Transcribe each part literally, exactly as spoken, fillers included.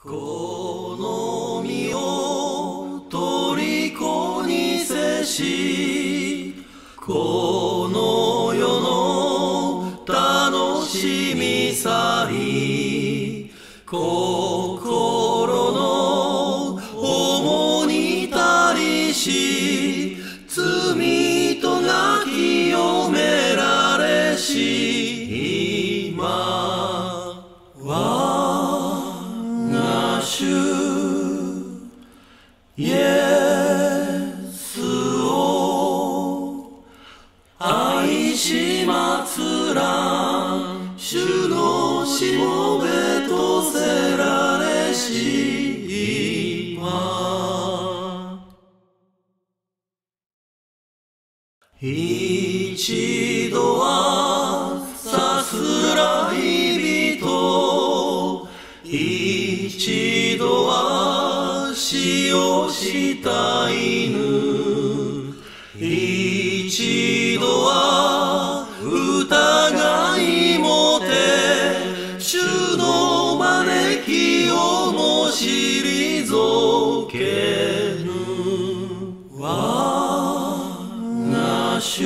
この身を虜にせし、この世の楽しみ去り、心の重にたりし、罪とが清められし今、我が主イエスを愛し祭らん、主のしもべとせられし今、一度はさすらい人、一度は死をした犬、一度は疑いもて主の招きをも退けぬ、我が主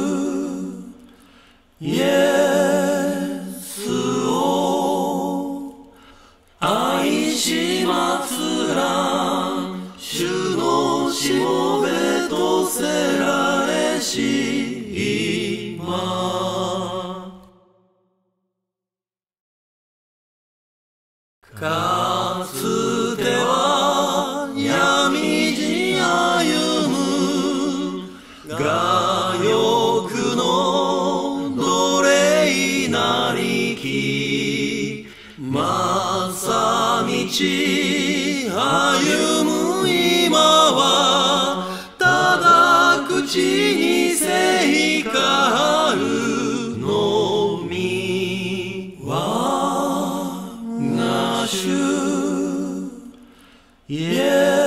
イエスを愛し祭らん、主のしもべとせられし今、かつては闇路歩む我欲の奴隷なりき、まさ道歩む今はただ口にせいかるのみ、我が主イエス